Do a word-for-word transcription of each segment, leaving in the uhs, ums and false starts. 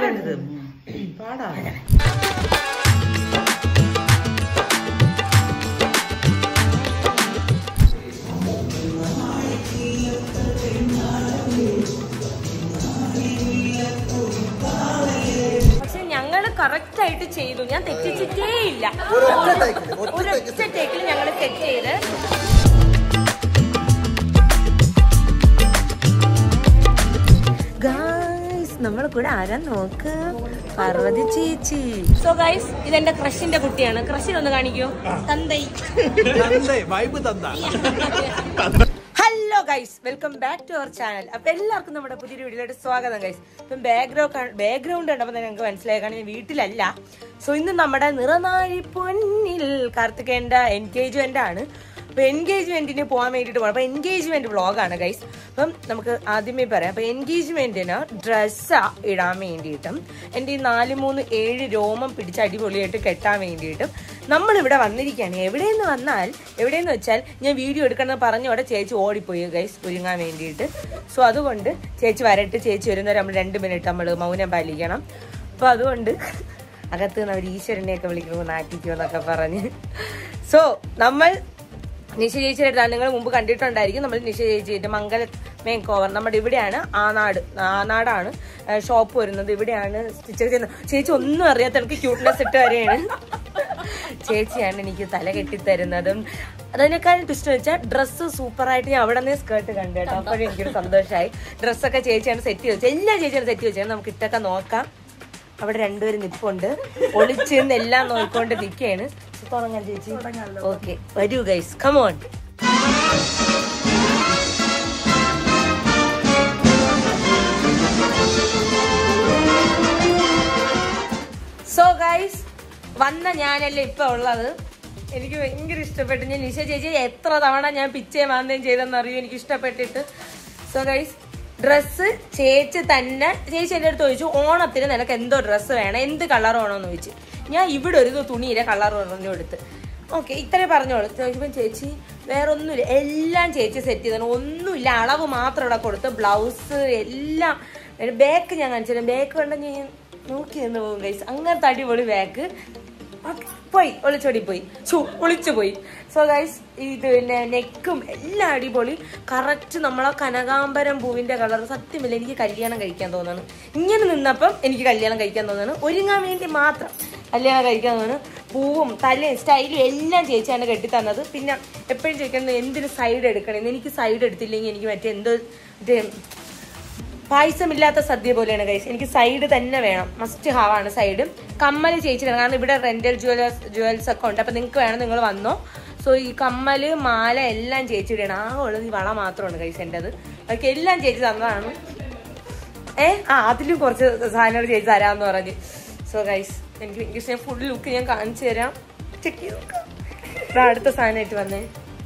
പാടേണ്ടത് പാടാ. പക്ഷെ ഞങ്ങള് കറക്റ്റ് ആയിട്ട് ചെയ്തു. ഞാൻ തെറ്റിച്ചിട്ടേ ഇല്ല. ഒരൊറ്റ ടേക്കിൽ ഞങ്ങള് സെറ്റ് ചെയ്ത്. ഗൈസ് നമ്മളെ കൂടെ ആരാ നോക്ക്, പാർവതി ചേച്ചി. സോ ഗൈസ് ഇതെന്റെ ക്രഷിന്റെ കുട്ടിയാണ്. ക്രഷിനൊന്ന് കാണിക്കോ? തന്തൈ. Hello guys, welcome back to our channel. അപ്പൊ എല്ലാവർക്കും നമ്മുടെ പുതിയൊരു വീഡിയോയിലോട്ട് സ്വാഗതം ഗൈസ്. ഇപ്പം ബാക്ക്ഗ്രൗണ്ട് ബാക്ക്ഗ്രൗണ്ട് കണ്ടപ്പോൾ തന്നെ ഞങ്ങൾക്ക് മനസ്സിലായി, കാരണം ഞാൻ വീട്ടിലല്ല. സോ ഇന്ന് നമ്മുടെ നിറനാഴി പൊന്നിൽ കാർത്തികേന്റെ എൻഗേജ്മെന്റ് ആണ്. അപ്പൊ എൻഗേജ്മെന്റിന് പോകാൻ വേണ്ടിട്ട് പോകണം. അപ്പൊ എൻഗേജ്മെന്റ് വ്ളോഗാണ് ഗൈസ്. അപ്പം നമുക്ക് ആദ്യമേ പറയാം. അപ്പൊ എൻഗേജ്മെന്റിന് ഡ്രസ്സ് ഇടാൻ വേണ്ടിയിട്ടും എൻ്റെ ഈ നാല് മൂന്ന് ഏഴ് രോമം പിടിച്ച് അടിപൊളിയായിട്ട് കെട്ടാൻ വേണ്ടിയിട്ടും നമ്മളിവിടെ വന്നിരിക്കുകയാണ്. എവിടെയെന്ന് വന്നാൽ എവിടെയെന്ന് വെച്ചാൽ ഞാൻ വീഡിയോ എടുക്കണമെന്ന് പറഞ്ഞോടെ ചേച്ചി ഓടിപ്പോയി ഗൈസ് ഒരുങ്ങാൻ വേണ്ടിയിട്ട്. സോ അതുകൊണ്ട് ചേച്ചി വരട്ട്, ചേച്ചി വരുന്നവരെ നമ്മൾ രണ്ട് മിനിറ്റ് നമ്മൾ മൗനം പാലിക്കണം. അപ്പോൾ അതുകൊണ്ട് അകത്ത് നിന്ന് അവർ ഈശ്വരനെയൊക്കെ വിളിക്കുമ്പോൾ നാട്ടിക്കുമെന്നൊക്കെ പറഞ്ഞ്. സോ നമ്മൾ നിഷ ചേച്ചിയുടെ നിങ്ങൾ മുമ്പ് കണ്ടിട്ടുണ്ടായിരിക്കും. നമ്മൾ നിഷ ചേച്ചിയുടെ മംഗല മേക്ക് ഓവർ നമ്മുടെ ഇവിടെയാണ്. ആനാട് ആനാടാണ് ഷോപ്പ് വരുന്നത്. ഇവിടെയാണ് സ്റ്റിച്ച് ചെയ്യുന്നത്. ചേച്ചി ഒന്നും അറിയാത്ത എനിക്ക് ക്യൂട്ട്നെസ് ഇട്ട് വരെയാണ്. ചേച്ചിയാണ് എനിക്ക് തല കെട്ടിത്തരുന്നതും. അതിനേക്കാളും ഇഷ്ടം വെച്ചാൽ ഡ്രസ്സ് സൂപ്പറായിട്ട് ഞാൻ അവിടെ നിന്ന് സ്കേർട്ട് കണ്ടു കേട്ടോ. അപ്പോഴും എനിക്കൊരു സന്തോഷമായി. ഡ്രസ്സൊക്കെ ചേച്ചിയാണ് സെറ്റ് ചെയ്ത് വെച്ചത്. എല്ലാ ചേച്ചിയാണ് സെറ്റ് വെച്ചത്. നമുക്ക് ഇട്ടൊക്കെ നോക്കാം. അവിടെ രണ്ടുപേരും നിൽപ്പുണ്ട്. ഒളിച്ച് നിന്ന് എല്ലാം നോക്കിക്കൊണ്ട് നിൽക്കുകയാണ്. തുടങ്ങാൻ ചേച്ചി. ഓക്കെ, വരൂ guys, come on. So guys, വന്ന ഞാനല്ലേ ഇപ്പൊ ഉള്ളത്. എനിക്ക് ഭയങ്കര ഇഷ്ടപ്പെട്ടു. ഞാൻ നിഷ ചേച്ചി എത്ര തവണ ഞാൻ പിച്ചേ മാന്തയും ചെയ്തെന്നറിയും എനിക്ക് ഇഷ്ടപ്പെട്ടിട്ട്. സോ ഗൈസ്, ഡ്രസ്സ് ചേച്ചി തന്നെ ചേച്ചി എൻ്റെ അടുത്ത് ചോദിച്ചു, ഓണത്തിന് നിനക്ക് എന്തോ ഡ്രസ്സ് വേണം, എന്ത് കളർ വേണമെന്ന് ചോദിച്ചു. ഞാൻ ഇവിടെ ഒരു തുണിയിലെ കളർ പറഞ്ഞു കൊടുത്ത്. ഓക്കെ, ഇത്രേ പറഞ്ഞോളൂ. ചോദിച്ചപ്പം ചേച്ചി വേറെ ഒന്നുമില്ല, എല്ലാം ചേച്ചി സെറ്റ് ചെയ്തു. ഒന്നുമില്ല, അളവ് മാത്രം ഇവിടെ കൊടുത്ത്. ബ്ലൗസ് എല്ലാം. ബാക്ക് ഞാൻ കാണിച്ചു. ബാക്ക് കണ്ട ഞാൻ നോക്കി നിന്ന് പോകും ഗൈസ്. അങ്ങനത്തെ അടിപൊളി ബാക്ക്. പോയി ഒളിച്ചോടി പോയി, ചു ഒളിച്ചു പോയി. സോ ഗൈസ്, ഇത് പിന്നെ നെക്കും എല്ലാം അടിപൊളി. കറക്റ്റ് നമ്മളെ കനകാംബരം പൂവിന്റെ കളർ. സത്യമില്ല, എനിക്ക് കല്യാണം കഴിക്കാൻ തോന്നുന്നു. ഇങ്ങനെ നിന്നപ്പം എനിക്ക് കല്യാണം കഴിക്കാൻ തോന്നുന്നു. ഒരുങ്ങാൻ വേണ്ടി മാത്രം കല്യാണം കഴിക്കാൻ തോന്നുന്നു. പൂവും തലയും സ്റ്റൈലും എല്ലാം ചേച്ചിയാണ് കെട്ടിത്തന്നത്. പിന്നെ എപ്പോഴും ചോദിക്കുന്നത് എന്തിന് സൈഡ് എടുക്കണമെന്ന്. എനിക്ക് സൈഡ് എടുത്തില്ലെങ്കിൽ എനിക്ക് മറ്റേ എന്തോ മറ്റേ പായസമില്ലാത്ത സദ്യ പോലെയാണ് ഗൈസ്. എനിക്ക് സൈഡ് തന്നെ വേണം. മസ്റ്റ് ഹാവ് ആണ് സൈഡ്. കമ്മല് ചേച്ചി, കാരണം ഇവിടെ റെന്റൽ ജുവലേഴ്സ് ജുവൽസ് ഒക്കെ ഉണ്ട്. അപ്പൊ നിങ്ങൾക്ക് വേണം, നിങ്ങൾ വന്നോ. സോ ഈ കമ്മല് മാല എല്ലാം ചേച്ചിയുടെയാണ്. ആ ഉള്ളത് ഈ വള മാത്രമാണ് ഗൈസ് എൻ്റെത്. അതൊക്കെ എല്ലാം ചേച്ചി തന്നതാണ്. ഏ ആ അതിലും കുറച്ച് സാധനങ്ങൾ ചേച്ചി തരാമെന്ന് പറഞ്ഞ്. സോ ഗൈസ്, എനിക്ക് ഭയങ്കര ഫുൾ ലുക്ക് ഞാൻ കാണിച്ചു തരാം. ചെക്ക് ചെയ്ത് നോക്കാം. അടുത്ത സാധനമായിട്ട് വന്നേ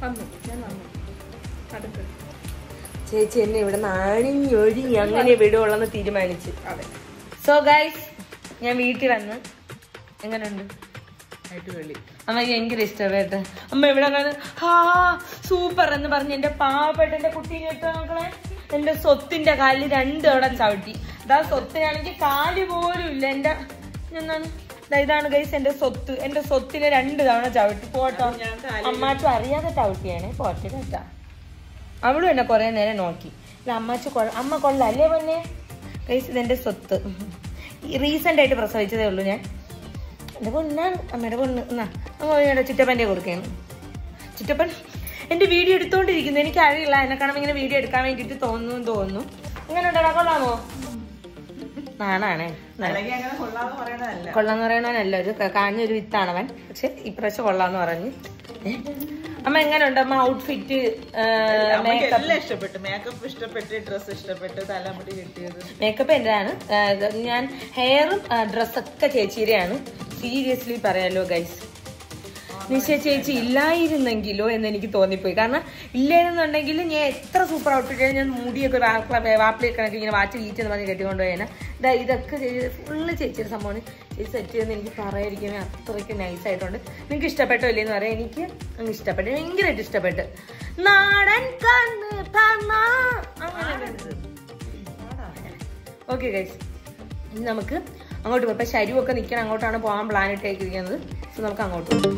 ചേച്ചി എന്നെ ഇവിടെ നാണിഞ്ഞൊഴിഞ്ഞ് അങ്ങനെ വിടുവുള്ളെന്ന് തീരുമാനിച്ചു. സോ ഗൈസ്, ഞാൻ വീട്ടിൽ വന്ന് എങ്ങനെയുണ്ട്? അമ്മ ഭയങ്കര ഇഷ്ടപ്പെട്ടെ. അമ്മ ഇവിടെ ഹാ സൂപ്പർ എന്ന് പറഞ്ഞ് എന്റെ പാവപ്പെട്ട എന്റെ കുട്ടീനെ ഇട്ട് നോക്കണേ. എന്റെ സ്വത്തിന്റെ കാലിൽ രണ്ടോടെ ചവിട്ടി. അതാ സ്വത്തിനാണെങ്കിൽ കാല് പോലും ഇല്ല. എന്റെ എന്താണ് ഇതാണ് ഗൈസ് എന്റെ സ്വത്ത്. എന്റെ സ്വത്തിനെ രണ്ട് തവണ ചവിട്ടി. പോട്ടോ, അമ്മാച്ചും അറിയാതെ ചവിട്ടിയാണേ. പോട്ടെ കേട്ടാ. അവളും എന്നെ കുറെ നേരം നോക്കി. ഇല്ല അമ്മാച്ചു കൊള്ള അമ്മ കൊള്ള അല്ലേ പൊന്നെ. ഗൈസ്, ഇതെന്റെ സ്വത്ത്. റീസെന്റ് ആയിട്ട് പ്രസവിച്ചതേ ഉള്ളൂ ഞാൻ. എന്റെ പൊന്നാണ്, അമ്മയുടെ പൊണ്ണ്. എന്നാ അമ്മയുടെ ചുറ്റപ്പൻ്റെ കൊടുക്കുകയാണ്. ചുറ്റപ്പൻ എന്റെ വീഡിയോ എടുത്തോണ്ടിരിക്കുന്നു. എനിക്ക് അറിയില്ല, എന്നെ കാണുമ്പോൾ ഇങ്ങനെ വീഡിയോ എടുക്കാൻ വേണ്ടിട്ട് തോന്നുന്നു തോന്നുന്നു ഇങ്ങനെ ഉണ്ടോ? കൊള്ളാമോ? നാണാണേ. കൊള്ളാന്ന് പറയണവനല്ല, ഒരു കാഞ്ഞൊരു വിത്താണവൻ. പക്ഷെ ഇപ്രാവശ്യം കൊള്ളാന്ന് പറഞ്ഞ്. അമ്മ എങ്ങനെയുണ്ട് അമ്മ ഔട്ട്ഫിറ്റ്? മേക്കപ്പ് എന്റെയാണ്. ഞാൻ ഹെയറും ഡ്രസ്സൊക്കെ ചേച്ചിയുടെയാണ്. സീരിയസ്ലി പറയാലോ ഗൈസ്, നിഷ ചേച്ചി ഇല്ലായിരുന്നെങ്കിലോ എന്ന് എനിക്ക് തോന്നിപ്പോയി. കാരണം ഇല്ലായിരുന്നുണ്ടെങ്കിൽ ഞാൻ എത്ര സൂപ്പർ ഔട്ട്ഫിറ്റ്, ഞാൻ മുടിയൊക്കെ വാപ്പിലൊക്കെ ഇങ്ങനെ വാച്ച് വീച്ചെന്ന് പറഞ്ഞ് കെട്ടിക്കൊണ്ടുപോയേനെ. ഇതാ ഇതൊക്കെ ചേച്ചി ഫുള്ള് ചേച്ചിയുടെ സംഭവമാണ്. ചേച്ചി സെറ്റ് ചെയ്തെന്ന് എനിക്ക് പറയാതിരിക്കുന്നത് അത്രയ്ക്ക് നൈസായിട്ടുണ്ട്. നിങ്ങൾക്ക് ഇഷ്ടപ്പെട്ടോ ഇല്ലെന്ന് പറയാം. എനിക്ക് അങ്ങ് ഇഷ്ടപ്പെട്ടു, ഭയങ്കരമായിട്ട് ഇഷ്ടപ്പെട്ടു. നാടൻ കണ്ണ് അങ്ങനെ. ഓക്കെ ഗൈസ്, ഇനി നമുക്ക് അങ്ങോട്ട് പോകാം. ഇപ്പം ശരിയൊക്കെ നിൽക്കണം, അങ്ങോട്ടാണ് പോകാൻ പ്ലാൻ ഇട്ടേക്കിരിക്കുന്നത്. സോ നമുക്ക് അങ്ങോട്ട് പോകാം.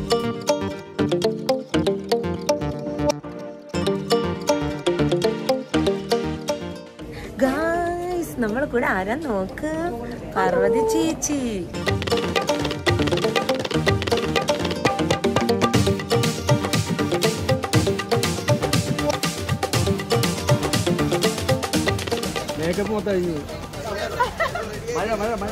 ഗായ്സ്, നമ്മളെ കൂടെ ആരാ നോക്ക്? പാർവതി ചേച്ചി. മേക്കപ്പ് മൊത്തം കഴിഞ്ഞു. മഴ മഴ മഴ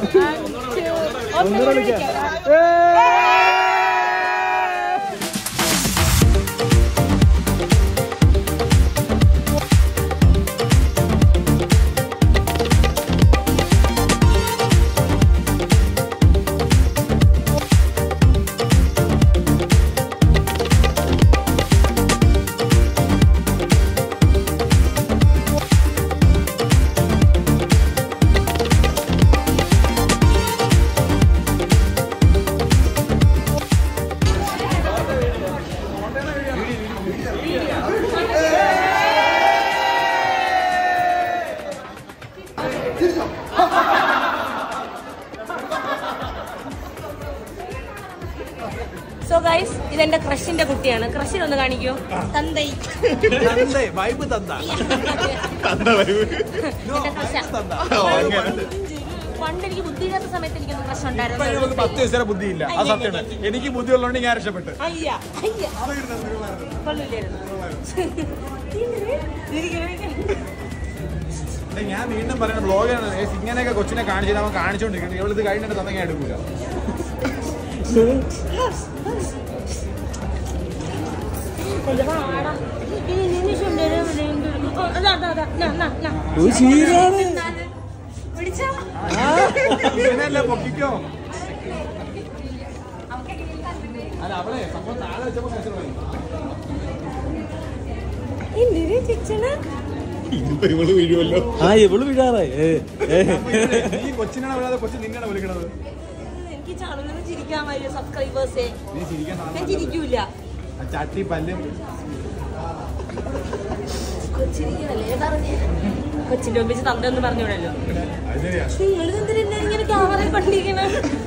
സോ ഗൈസ്, ഇതെന്റെ ക്രഷിന്റെ കുട്ടിയാണ്. ക്രഷിനൊന്ന് കാണിക്കോ? തന്തൈ വൈബ് തന്ത പണ്ട് എനിക്ക് ബുദ്ധിയില്ലാത്ത സമയത്ത് എനിക്കൊന്ന് ക്രഷ് ഉണ്ടായിരുന്നു. പത്ത് വയസ്സേരെ ബുദ്ധിയില്ല. ആ സത്യമാണ്. എനിക്ക് ബുദ്ധി ഉള്ളതുകൊണ്ട് ഞാൻ രക്ഷപ്പെട്ടു. ഞാൻ വീണ്ടും പറയുന്ന ബ്ലോഗാണ്. ഇങ്ങനെയൊക്കെ കൊച്ചിനെ കാണിച്ചിട്ട് അവൻ കാണിച്ചോണ്ടിരിക്കുന്നത്. ഇവളിത് കഴിഞ്ഞിട്ട് തന്നെ എടുക്കൂല. പൊക്കിക്കോ. അല്ല, അവളെ സംഭവം താഴെ വെച്ചപ്പോ വീഴുമല്ലോ. ആ ഇവള് വീഴാറായി. നീ കൊച്ചിനാണ് വിടാതെ കൊച്ചു നിന്നാണ് വിളിക്കണത്. എനിക്ക് ചാനലിൽ ചിരിക്കാൻ വയ്യ സബ്സ്ക്രൈബേഴ്സേ. നീ ചിരിക്കാൻ ഞാൻ ചിരിക്കൂല. ചട്ടി പല്ലും കൊച്ചിന്റെ ഒപ്പിച്ച് തന്തെന്ന് പറഞ്ഞോളല്ലോ. നിങ്ങളിതെന്തിനാ ഇങ്ങനെ ക്യാമറ കണ്ടിരിക്കണ?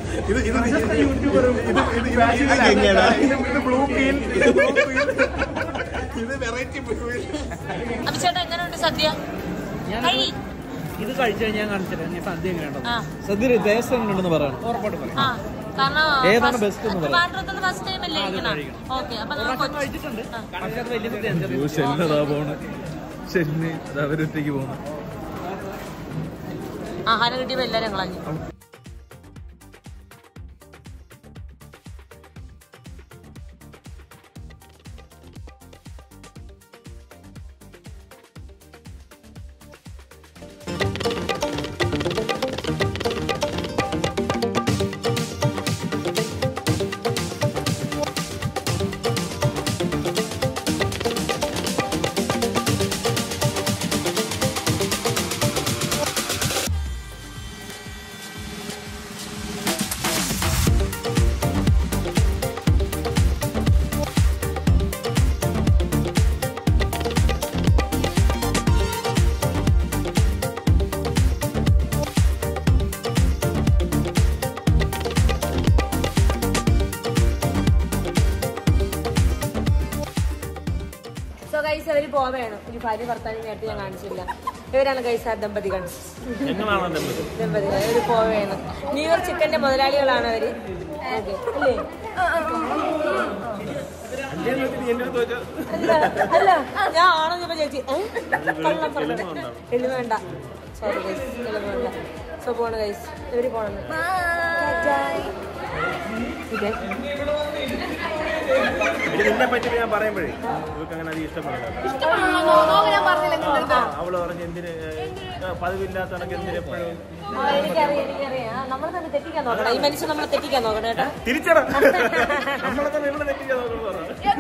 അഭിചേട്ടാ, എങ്ങനെയുണ്ട് സദ്യ? ഇത് കഴിച്ചു കഴിഞ്ഞാൽ കാണിച്ചിട്ട് ഞാൻ സദ്യ എങ്ങനെയുണ്ടോ? സദ്യ ടേസ്റ്റ് എങ്ങനെയുണ്ടെന്ന് പറയാം. ഏതാണ് ബെസ്റ്റ് എന്ന് പറയാം. കഴിച്ചിട്ടുണ്ട്. പക്ഷെ അത് വലിയ പോണ് ശരി അവരൊറ്റയ്ക്ക് പോണു. ആഹാരം കിട്ടിയപ്പോ എല്ലാരും കളഞ്ഞു. ഗൈസ്, അവര് പോവേണം. ഒരു ഭാര്യ ഭർത്താവിനെ നേരത്തെ ഞാൻ കാണിച്ചില്ല. ഇവരാണ് ഗൈസ് ആ ദമ്പതികൾ. ദമ്പതികൾ ഇവര് പോവേണം. ന്യൂയോർക്ക് ചിക്കന്റെ മുതലാളികളാണ് അവര്. അല്ലേ? അല്ല, ഞാൻ ആണോ ഇപ്പൊ ചേച്ചി എള്ളു വേണ്ട. സോറി ഗൈസ്, എള്ളു വേണ്ട. സോ പോണ ഗൈസ്, ഇവര് പോണെന്ന്. ഇതിനെ പറ്റി ഞാൻ പറയുമ്പോഴേ ഇവർക്ക് അങ്ങനെ അധികം ഇഷ്ടപ്പെടില്ല. അവള് പറഞ്ഞ് എന്തിന് പതിവില്ലാത്ത കണക്ക് എന്തിന് എപ്പോഴും നമ്മളെ തന്നെ തെറ്റിക്കാൻ നോക്കണം. ഈ മനുഷ്യൻ നമ്മളെ തെറ്റിക്കാൻ നോക്കണം കേട്ടോ. തിരിച്ചട നമ്മളെ തന്നെ ഇവിടെ തെറ്റിക്കാൻ നോക്കണം.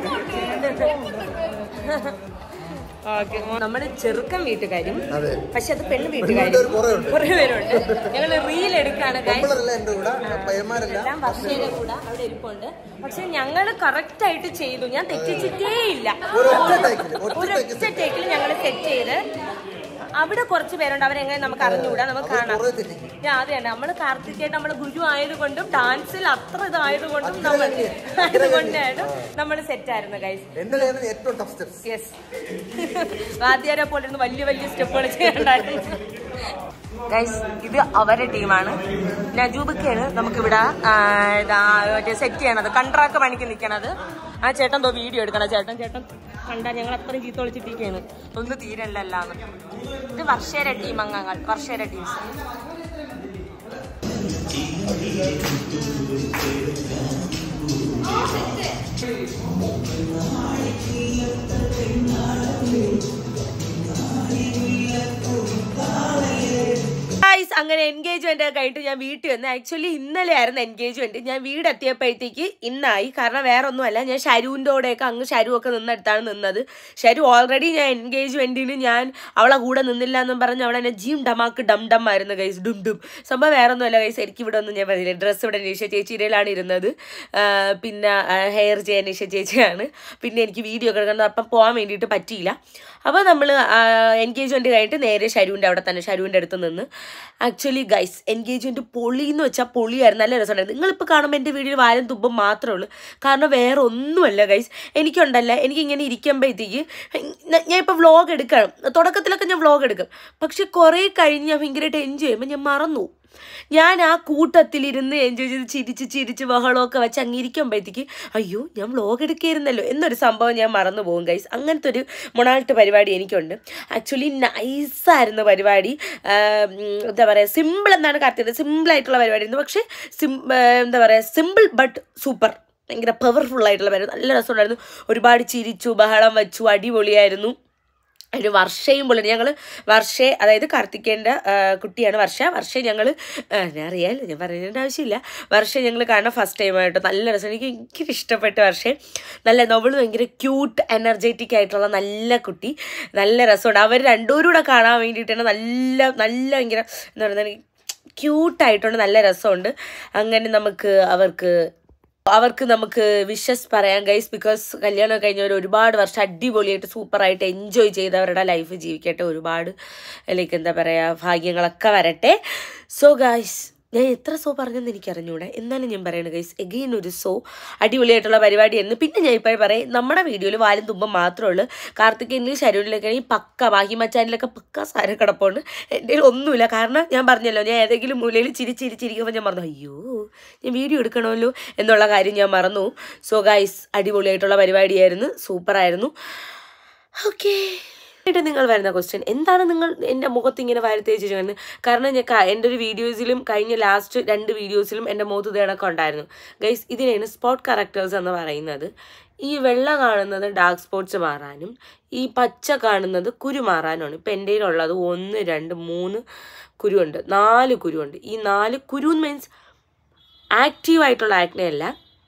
നമ്മുടെ ചെറുക്കൻ വീട്ടുകാരും പക്ഷെ അത് പെണ്ണ് വീട്ടുകാരും കുറെ പേരുണ്ട്. ഞങ്ങള് റീൽ എടുക്കാണ് എല്ലാം വർഷയുടെ കൂടെ അവിടെ ഇരിപ്പുണ്ട്. പക്ഷെ ഞങ്ങള് കറക്റ്റ് ആയിട്ട് ചെയ്തു. ഞാൻ തെറ്റിച്ചിട്ടേ ഇല്ല. ഒരൊറ്റ ടേക്കിൽ ഞങ്ങള് സെറ്റ് ചെയ്ത് അവിടെ കുറച്ച് പേരുണ്ട്, അവരെങ്ങനെ നമുക്ക് അറിഞ്ഞുകൂടാ, നമുക്ക് കാണാം. അത് തന്നെ, നമ്മള് കാർത്തികേയൻ നമ്മള് ഗുരു ആയതുകൊണ്ടും ഡാൻസിൽ അത്ര ഇതായതുകൊണ്ടും നമ്മൾ ആയതുകൊണ്ടാണ് നമ്മൾ സെറ്റ് ആയിരുന്നു ഗൈസ്. യെസ്, വാദ്യാരെ പോലെ ഇരുന്ന് വലിയ വലിയ സ്റ്റെപ്പുകൾ ചെയ്യണ്ടായിരുന്നു ഗൈസ്. ഇത് അവരുടെ ടീമാണ്. നജൂബൊക്കെയാണ് നമുക്കിവിടെ മറ്റേ സെറ്റ് ചെയ്യണത്, കൺട്രാക്ട് പണിക്ക് നിൽക്കണത്. ആ ചേട്ടൻ എന്തോ വീഡിയോ എടുക്കണം. ചേട്ടൻ ചേട്ടൻ കണ്ടാ ഞങ്ങൾ അത്രയും ചീത്ത വിളിച്ചിട്ടിരിക്കുകയാണ്, ഒന്ന് തീരല്ലാന്ന്. ഇത് വർഷയുടെ ടീം അംഗങ്ങൾ, വർഷയുടെ ടീംസ്. അങ്ങനെ എൻഗേജ്മെന്റ് ഒക്കെ കഴിഞ്ഞിട്ട് ഞാൻ വീട്ടിൽ വന്ന്. ആക്ച്വലി ഇന്നലെ ആയിരുന്നു എൻഗേജ്മെന്റ്. ഞാൻ വീടെത്തിയപ്പോഴത്തേക്ക് ഇന്നായി. കാരണം വേറെ ഒന്നുമല്ല, ഞാൻ ഷരുവിൻ്റെ കൂടെയൊക്കെ അങ്ങ് ഷരു ഒക്കെ നിന്നെടുത്താണ് നിന്നത്. ഷരു ഓൾറെഡി ഞാൻ എൻഗേജ്മെന്റിന് ഞാൻ അവളെ കൂടെ നിന്നില്ല എന്നും പറഞ്ഞ് അവളെ എന്നെ ജീം ഡമാക്ക് ഡം ഡം ആയിരുന്നു ഗൈസ്, ഡും ഡും. സംഭവം വേറെ ഒന്നുമല്ല ഗൈസ്, എനിക്ക് ഇവിടെ ഒന്നും ഞാൻ പറഞ്ഞില്ല. ഡ്രസ്സ് ഇവിടെ നിഷ ചേച്ചിയിലാണ് ഇരുന്നത്, പിന്നെ ഹെയർ ചെയ്യാൻ നിഷ ചേച്ചിയാണ്, പിന്നെ എനിക്ക് വീഡിയോ ഒക്കെ എടുക്കുന്നത്. അപ്പം പോകാൻ വേണ്ടിയിട്ട് പറ്റിയില്ല. അപ്പോൾ നമ്മൾ എൻഗേജ്മെന്റ് കഴിഞ്ഞിട്ട് നേരെ ഷരുവിൻ്റെ അവിടെ തന്നെ, ഷരുവിൻ്റെ അടുത്ത് നിന്ന്. ആക്ച്വലി ഗൈസ് എൻഗേജ്മെന്റ് പൊളി എന്ന് വെച്ചാൽ പൊളിയായിരുന്നു, നല്ല രസമുണ്ടായിരുന്നു. നിങ്ങളിപ്പോൾ കാണുമ്പോൾ എൻ്റെ വീഡിയോയിൽ വാലും തുമ്പും മാത്രമേ ഉള്ളൂ, കാരണം വേറെ ഒന്നുമല്ല ഗൈസ്. എനിക്കുണ്ടല്ല, എനിക്കിങ്ങനെ ഇരിക്കുമ്പോഴത്തേക്ക് ഞാൻ ഇപ്പോൾ വ്ളോഗ് എടുക്കണം, തുടക്കത്തിലൊക്കെ ഞാൻ വ്ളോഗ് എടുക്കും, പക്ഷെ കുറേ കഴിഞ്ഞ് ഞാൻ ഭയങ്കരമായിട്ട് എൻജോയ് ചെയ്യുമ്പോൾ ഞാൻ മറന്നു. ഞാൻ ആ കൂട്ടത്തിലിരുന്ന് എൻജോയ് ചെയ്ത് ചിരിച്ച് ചിരിച്ച് ബഹളമൊക്കെ വെച്ച് അങ്ങിരിക്കുമ്പോഴത്തേക്ക് അയ്യോ ഞാൻ വ്ളോഗ് എടുക്കായിരുന്നല്ലോ എന്നൊരു സംഭവം ഞാൻ മറന്നു പോകും ഗൈസ്. അങ്ങനത്തെ ഒരു മൊണാൾട്ട് പരിപാടി എനിക്കുണ്ട്. ആക്ച്വലി നൈസായിരുന്നു പരിപാടി. എന്താ പറയുക, സിമ്പിൾ എന്നാണ് കാത്തിയത്, സിമ്പിളായിട്ടുള്ള പരിപാടിയായിരുന്നു. പക്ഷേ സിം എന്താ പറയുക സിമ്പിൾ ബട്ട് സൂപ്പർ, ഭയങ്കര പവർഫുൾ ആയിട്ടുള്ള പരിപാടി. നല്ല രസമുണ്ടായിരുന്നു. ഒരുപാട് ചിരിച്ചു, ബഹളം വെച്ചു, അടിപൊളിയായിരുന്നു. ഒരു വർഷയും പൊളി. ഞങ്ങൾ വർഷ, അതായത് കാർത്തികേൻ്റെ കുട്ടിയാണ് വർഷ. വർഷ ഞങ്ങൾ ഞാൻ അറിയാമല്ലോ, ഞാൻ പറയേണ്ട ആവശ്യമില്ല. വർഷ ഞങ്ങൾ കാണുന്ന ഫസ്റ്റ് ടൈമായിട്ട് നല്ല രസം. എനിക്ക് എനിക്ക് ഇഷ്ടപ്പെട്ട വർഷ. നല്ല നോവൽ, ഭയങ്കര ക്യൂട്ട് എനർജറ്റിക് ആയിട്ടുള്ള നല്ല കുട്ടി, നല്ല രസമുണ്ട്. അവർ രണ്ടുപേരും കൂടെ കാണാൻ വേണ്ടിയിട്ടാണ് നല്ല നല്ല ഭയങ്കര എന്താ പറയുക ക്യൂട്ടായിട്ടുണ്ട്, നല്ല രസമുണ്ട്. അങ്ങനെ നമുക്ക് അവർക്ക് അവർക്ക് നമുക്ക് വിഷസ് പറയാം ഗൈസ്. ബിക്കോസ് കല്യാണം കഴിഞ്ഞവർ ഒരുപാട് വർഷം അടിപൊളിയായിട്ട് സൂപ്പറായിട്ട് എൻജോയ് ചെയ്ത് അവരുടെ ലൈഫ് ജീവിക്കട്ടെ. ഒരുപാട് ലൈക്ക് എന്താ പറയുക ഭാഗ്യങ്ങളൊക്കെ വരട്ടെ. സോ ഗൈസ് ഞാൻ എത്ര സോ പറഞ്ഞെന്ന് എനിക്കറിഞ്ഞൂടെ, എന്നാലും ഞാൻ പറയണത് ഗൈസ് എഗെയിൻ ഒരു സോ അടിപൊളിയായിട്ടുള്ള പരിപാടിയായിരുന്നു. പിന്നെ ഞാൻ ഇപ്പോൾ പറയും, നമ്മുടെ വീഡിയോയിൽ വാലും തുമ്പം മാത്രമേ ഉള്ളൂ. കാർത്തികേയനിൽ ശരൂരിലൊക്കെ ആണെങ്കിൽ പക്ക, ബാഹി മച്ചാനിലൊക്കെ പക്ക സാരം കിടപ്പുണ്ട്. എൻ്റെ ഒന്നുമില്ല. കാരണം ഞാൻ പറഞ്ഞല്ലോ, ഞാൻ ഏതെങ്കിലും മൂലയിൽ ചിരി ചിരി ചിരിക്കുമ്പോൾ ഞാൻ മറന്നു, അയ്യോ ഞാൻ വീഡിയോ എടുക്കണമല്ലോ എന്നുള്ള കാര്യം ഞാൻ മറന്നു. സോ ഗൈസ് അടിപൊളിയായിട്ടുള്ള പരിപാടിയായിരുന്നു, സൂപ്പറായിരുന്നു. ഓക്കെ, ായിട്ട് നിങ്ങൾ വരുന്ന ക്വസ്റ്റ്യൻ എന്താണ്, നിങ്ങൾ എൻ്റെ മുഖത്ത് ഇങ്ങനെ വാരത്തേച്ച് ചെയ്യുന്നത്? കാരണം ഞാൻ എൻ്റെ ഒരു വീഡിയോസിലും കഴിഞ്ഞ ലാസ്റ്റ് രണ്ട് വീഡിയോസിലും എൻ്റെ മുഖത്ത് ഇതേണൊക്കെ ഉണ്ടായിരുന്നു ഗൈസ്. ഇതിനാണ് സ്പോട്ട് കറക്റ്റേഴ്സ് എന്ന് പറയുന്നത്. ഈ വെള്ള കാണുന്നത് ഡാർക്ക് സ്പോട്ട്സ് മാറാനും ഈ പച്ച കാണുന്നത് കുരു മാറാനുമാണ്. ഇപ്പം എൻ്റെ കയ്യിലുള്ളത് ഒന്ന് രണ്ട് മൂന്ന് കുരുവുണ്ട്, നാല് കുരുവുണ്ട്. ഈ നാല് കുരു മീൻസ് ആക്റ്റീവായിട്ടുള്ള ആക്നെ അല്ല,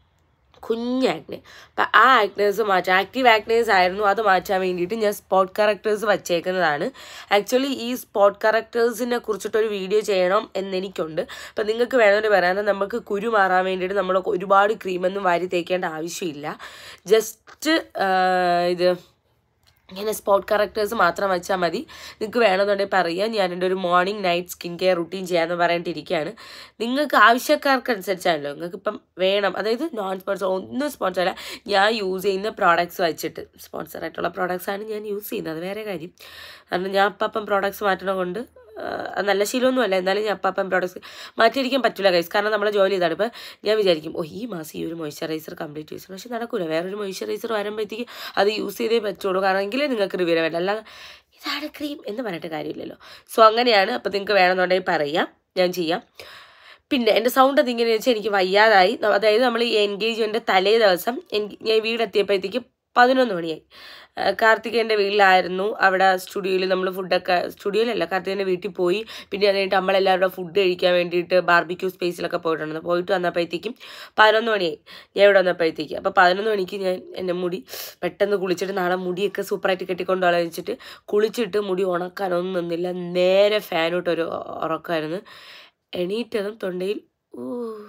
കുഞ്ഞ് ആക്നെ. അപ്പം ആ ആക്നേഴ്സ് മാറ്റാം, ആക്റ്റീവ് ആക്നേഴ്സ് ആയിരുന്നു, അത് മാറ്റാൻ വേണ്ടിയിട്ട് ഞാൻ സ്പോട്ട് കറക്റ്റേഴ്സ് വച്ചേക്കുന്നതാണ്. ആക്ച്വലി ഈ സ്പോട്ട് കറക്റ്റേഴ്സിനെ കുറിച്ചിട്ടൊരു വീഡിയോ ചെയ്യണം എന്നെനിക്കുണ്ട്. അപ്പം നിങ്ങൾക്ക് വേണമെന്ന് പറയാൻ, നമുക്ക് കുരു മാറാൻ വേണ്ടിയിട്ട് നമ്മൾ ഒരുപാട് ക്രീമൊന്നും വാരി തേക്കേണ്ട ആവശ്യമില്ല. ജസ്റ്റ് ഇത് ഇങ്ങനെ സ്പോട്ട് കറക്റ്റേഴ്സ് മാത്രം വെച്ചാൽ മതി. നിങ്ങൾക്ക് വേണമെന്നുണ്ടെങ്കിൽ പറയാം, ഞാൻ എൻ്റെ ഒരു morning night skin care routine ചെയ്യാമെന്ന് പറഞ്ഞിട്ടിരിക്കുകയാണ്. നിങ്ങൾക്ക് ആവശ്യക്കാർക്കനുസരിച്ചാണല്ലോ, നിങ്ങൾക്ക് ഇപ്പം വേണം, അതായത് നോൺ സ്പോൺസർ ഒന്നും സ്പോൺസർ അല്ല, ഞാൻ യൂസ് ചെയ്യുന്ന പ്രോഡക്റ്റ്സ് വെച്ചിട്ട്. സ്പോൺസറായിട്ടുള്ള പ്രോഡക്റ്റ്സാണ് ഞാൻ യൂസ് ചെയ്യുന്നത്, അത് വേറെ കാര്യം. കാരണം ഞാൻ അപ്പം അപ്പം പ്രോഡക്റ്റ്സ് മാറ്റണം കൊണ്ട് നല്ല ശീലമൊന്നുമല്ല, എന്നാലും ഞാൻ അപ്പം അപ്പം പ്രോഡക്റ്റ്സ് മാറ്റിയിരിക്കാൻ പറ്റില്ല ഗൈസ്. കാരണം നമ്മളെ ജോലി ഇതാണ്. ഇപ്പം ഞാൻ വിചാരിക്കും, ഓ ഈ മാസം ഈ ഒരു മോയ്സ്ചറൈസർ കംപ്ലീറ്റ് യൂസ് ചെയ്യണം, പക്ഷെ നടക്കില്ല. വേറൊരു മോയ്സ്ചറൈസർ വരുമ്പോഴത്തേക്ക് അത് യൂസ് ചെയ്തേ പറ്റുള്ളൂ, കാരണം എങ്കിലേ നിങ്ങൾക്ക് റിവ്യൂ വരില്ല, അല്ലാതെ ഇതാണ് ക്രീം എന്ന് പറഞ്ഞിട്ട് കാര്യമില്ലല്ലോ. സോ അങ്ങനെയാണ്. അപ്പം നിങ്ങൾക്ക് വേണമെന്നുണ്ടെങ്കിൽ പറയാം, ഞാൻ ചെയ്യാം. പിന്നെ എൻ്റെ സൗണ്ട് എന്തെങ്കിലും വെച്ചാൽ എനിക്ക് വയ്യാതായി. അതായത് നമ്മൾ ഈ എൻഗേജ്മെൻ്റ് തലേ ദിവസം ഞാൻ വീടെത്തിയപ്പോഴത്തേക്ക് പതിനൊന്ന് മണിയായി. കാർത്തികേയൻ്റെ വീട്ടിലായിരുന്നു. അവിടെ സ്റ്റുഡിയോയിൽ നമ്മൾ ഫുഡൊക്കെ, സ്റ്റുഡിയോയിലല്ല കാർത്തികേയൻ്റെ വീട്ടിൽ പോയി. പിന്നെ അത് കഴിഞ്ഞിട്ട് നമ്മളെല്ലാവരും ഫുഡ് കഴിക്കാൻ വേണ്ടിയിട്ട് ബാർബിക്യൂ സ്പേസിലൊക്കെ പോയിട്ടുണ്ടായിരുന്നു. പോയിട്ട് വന്നപ്പോഴത്തേക്കും പതിനൊന്ന് മണിയായി ഞാൻ ഇവിടെ വന്നപ്പോഴത്തേക്ക്. അപ്പോൾ പതിനൊന്ന് മണിക്ക് ഞാൻ എൻ്റെ മുടി പെട്ടെന്ന് കുളിച്ചിട്ട് നാളെ മുടിയൊക്കെ സൂപ്പറായിട്ട് കെട്ടിക്കൊണ്ട് ആലോചിച്ചിട്ട് കുളിച്ചിട്ട് മുടി ഉണക്കാനൊന്നും നിന്നില്ല, നേരെ ഫാനോട്ടൊരു ഉറക്കമായിരുന്നു. എണീറ്റതും തൊണ്ടയിൽ ഓ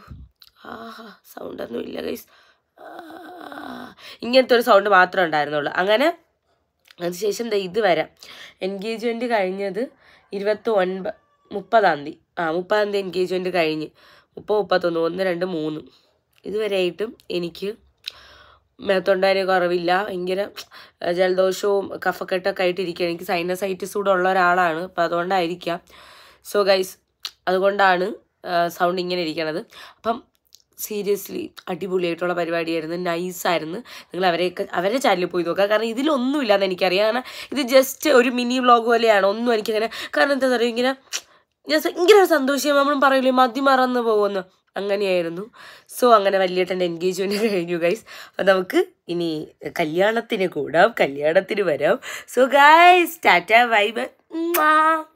ആഹാ സൗണ്ടൊന്നും ഇല്ല ഗൈസ്, ഇങ്ങനത്തെ ഒരു സൗണ്ട് മാത്രമേ ഉണ്ടായിരുന്നുള്ളൂ. അങ്ങനെ അതിനുശേഷം ദേ ഇത് വരാം. എൻഗേജ്മെൻറ്റ് കഴിഞ്ഞത് ഇരുപത്തി ഒൻപത് മുപ്പതാം തീയതി ആ മുപ്പതാം തീയതി എൻഗേജ്മെൻറ്റ് കഴിഞ്ഞ് മുപ്പത് മുപ്പത്തൊന്ന് ഒന്ന് രണ്ട് മൂന്ന് ഇതുവരെയായിട്ടും എനിക്ക് തൊണ്ടയിന് കുറവില്ല. ഭയങ്കര ജലദോഷവും കഫക്കെട്ടൊക്കെ ആയിട്ടിരിക്കുക. എനിക്ക് സൈനസൈറ്റിസ് കൂടെ ഉള്ള ഒരാളാണ്. അപ്പം അതുകൊണ്ടായിരിക്കാം. സോ ഗൈസ് അതുകൊണ്ടാണ് സൗണ്ട് ഇങ്ങനെ ഇരിക്കണത്. അപ്പം സീരിയസ്ലി അടിപൊളിയായിട്ടുള്ള പരിപാടിയായിരുന്നു, നൈസായിരുന്നു. നിങ്ങൾ അവരെയൊക്കെ അവരെ ചാനലിൽ പോയി നോക്കുക. കാരണം ഇതിലൊന്നുമില്ലാന്ന് എനിക്കറിയാം. കാരണം ഇത് ജസ്റ്റ് ഒരു മിനി വ്ളോഗ് പോലെയാണ്. ഒന്നും എനിക്കങ്ങനെ കാരണം എന്താ പറയുക ഇങ്ങനെ ഞാൻ ഭയങ്കര സന്തോഷം നമ്മളും പറയില്ലേ മതി മറന്ന് പോകുന്നു അങ്ങനെയായിരുന്നു. സോ അങ്ങനെ വലിയേട്ടൻ്റെ എൻഗേജ്മെൻറ്റ് കഴിഞ്ഞു ഗൈസ്. അപ്പം നമുക്ക് ഇനി കല്യാണത്തിന് കൂടാം, കല്യാണത്തിന് വരാം. So guys tata bye by.